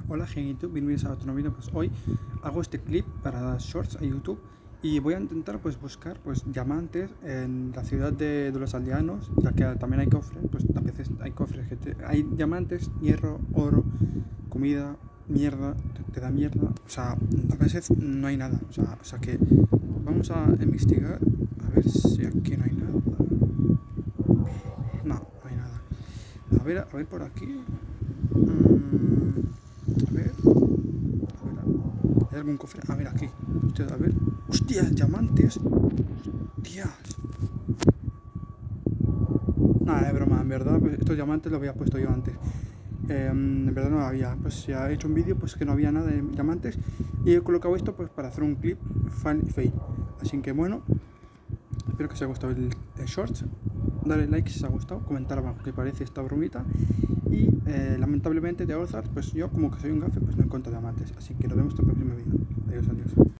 Hola gente, bienvenidos a otro vídeo. Pues hoy hago este clip para shorts a YouTube y voy a intentar pues buscar pues diamantes en la ciudad de los aldeanos, ya que también hay cofres, pues a veces hay cofres hay diamantes, hierro, oro, comida, mierda, te da mierda, o sea, a veces no hay nada, o sea que vamos a investigar a ver si aquí no hay nada. No, no hay nada. A ver por aquí. A ver. ¿Hay algún cofre? A ver, aquí. Hostia, a ver. ¡Hostias! ¡Diamantes! ¡Hostias! Nada, es broma, en verdad. Pues estos diamantes los había puesto yo antes. En verdad no había. Pues ya he hecho un vídeo pues que no había nada de diamantes. Y he colocado esto pues para hacer un clip fan fail. Así que bueno. Espero que os haya gustado el shorts. Dale like si os ha gustado. Comentar abajo qué parece esta bromita. Y lamentablemente de Ozark, pues yo como que soy un gafe, pues no encuentro diamantes. Así que nos vemos en el próximo vídeo. Adiós, adiós.